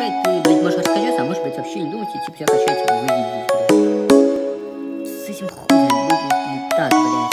играть, ты, блядь, может раскачаться, а может, блядь, вообще не думать, и типа тебя качать, типа, выйдет, блядь. С этим хуем будет, блядь, так, блядь.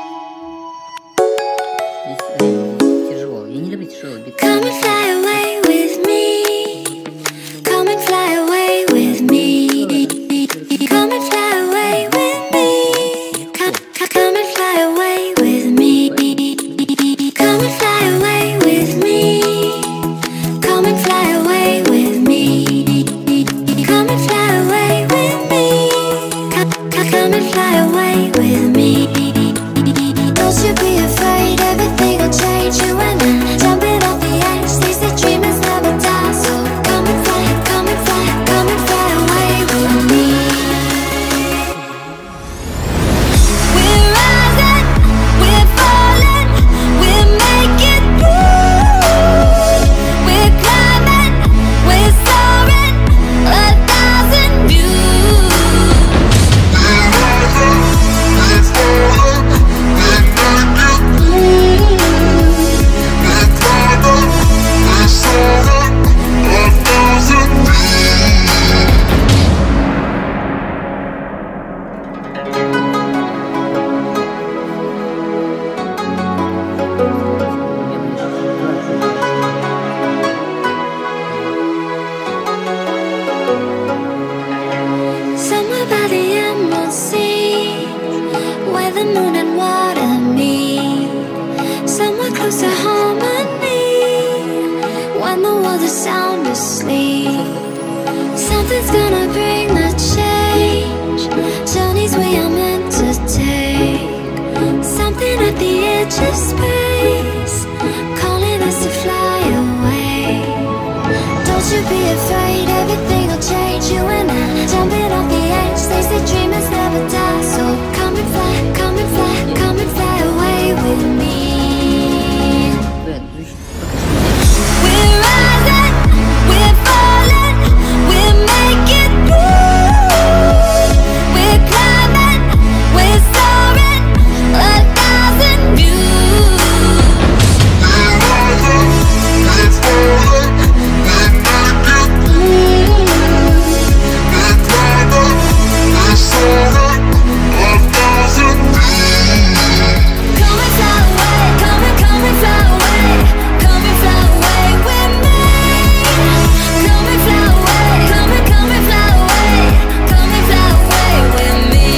Здесь тяжело. Я не люблю тяжелые биты. Come and fly away with me. Come and fly away with me. Come and fly away with me. Come and fly away with me. Come and fly away with me. Come and fly away with me. Come and fly away with me. Come and fly away with me. Don't you be afraid, everything will change. You and I, jumping off the edge. They say dreamers never die, so come and fly, come and fly, come and fly away with me. We're rising, we're falling, we're making through. We're climbing, we're soaring, 1,000 views. We're rising, we're falling, we're making through. We're climbing, we're soaring, 1,000 views. Somewhere by the emerald sea, where the moon and water meet. Somewhere close to harmony, when the world is sound asleep. Something's gonna bring the change, journeys we are meant to take. Something at the edge of space, calling us to fly away. Don't you be afraid, everything will change. You and I, jumping off the edge. They say dreamers never die, so come and fly, come and fly, come and fly away with me. We're rising, we're falling, we're making through. We're climbing, we're soaring, 1,000 views. We're rising, we're falling, we're making through. We're climbing, we're soaring, 1,000 views. Come and fly away, come and fly away, come and fly away with me. Come and fly away, come and fly away, come and fly away with me.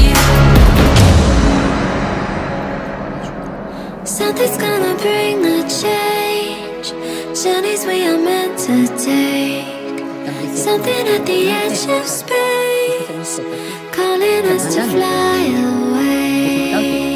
Something's gonna bring the change, journeys we are meant to take. Something at the edge of space, calling us to fly away.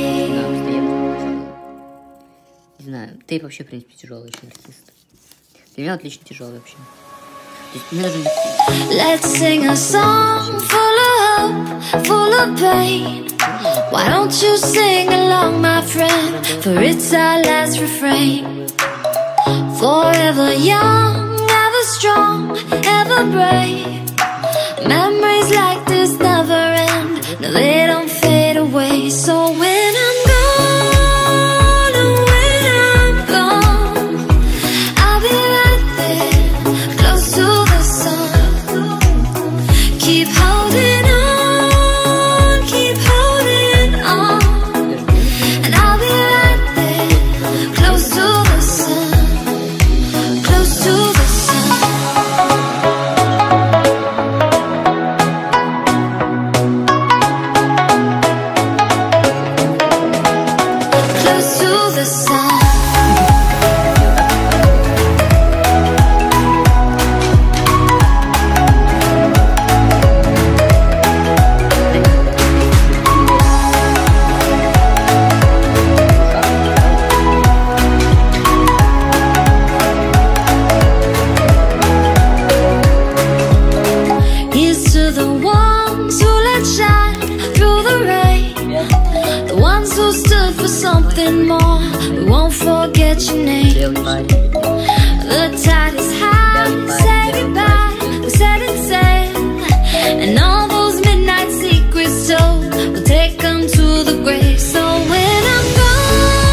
Не знаю, тейп вообще, в принципе, тяжелый очень артист. Для меня отлично тяжелый вообще. То есть мне даже не... Let's sing a song full of hope, full of pain. Why don't you sing along, my friend? For it's our last refrain. Forever young, ever strong, ever brave. Memories like this never end. No, they don't fade away. So when I'm gone, oh, when I'm gone, I'll be right there, close to the sun. Keep holding on, keep holding on. And I'll be right there, close to the sun, close to the sun. Close to the sun. Here's to the ones who let shine through the rain, the ones who stood for something more. We won't forget your name. The tide is high, say goodbye, we set it sail. And all those midnight secrets told, we'll take them to the grave. So when I'm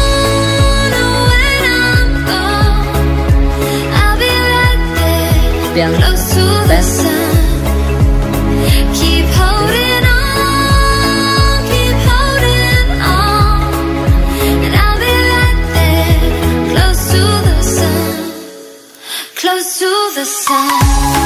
gone, oh, when I'm gone, I'll be right there, белый, close to the sun. Keep holding on, keep holding on, and I'll be right there, close to the sun, close to the sun.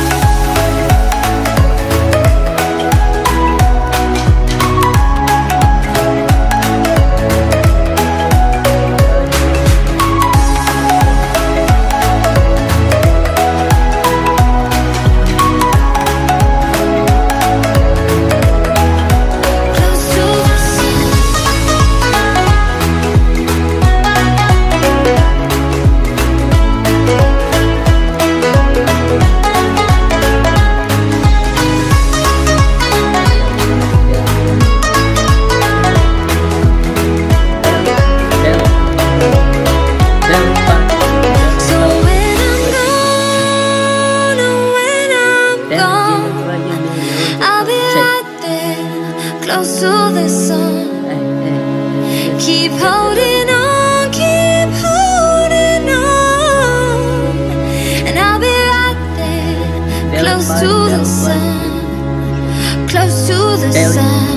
Close to the sun. Keep holding on, keep holding on, and I'll be right there, close to the sun, close to the sun.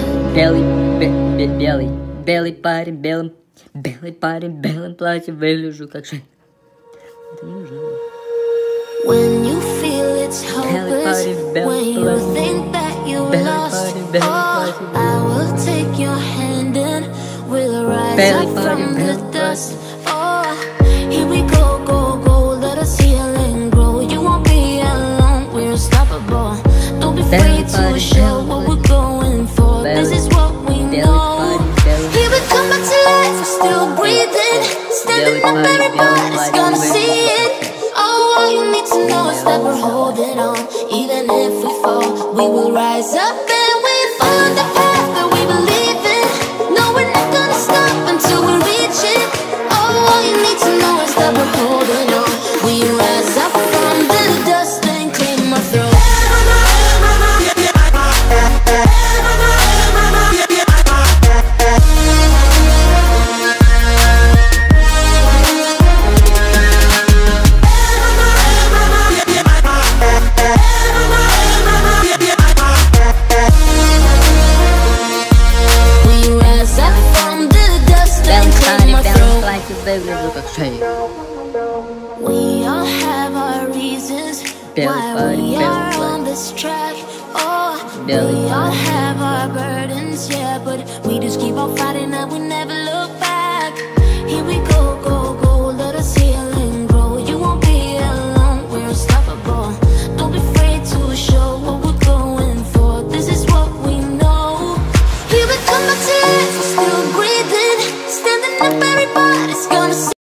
Белый парень, белым платье выгляжу как шей. Это не ужасно. When you feel it's hopeless, when you think that you lost, oh, I will take your hand and we'll rise up from the dust. Oh, here we go, go, go, let us heal and grow. You won't be alone, we're unstoppable. Don't be afraid to show what we're going for. This is what we know. Here we come back to life, we're still breathing, standing up, everybody's gonna see it. All you need to know is that we're holding on. Even if we fall, we will rise up and we find the path that we believe in. No, we're not gonna stop until we reach it. All you need to know is that we're holding on. We rise up from the dust and clean my throat. Выгляжу как шей. We all have our reasons why we are on this track. Oh, we all have our burdens, yeah, but we just keep on fighting and we never look back. Here we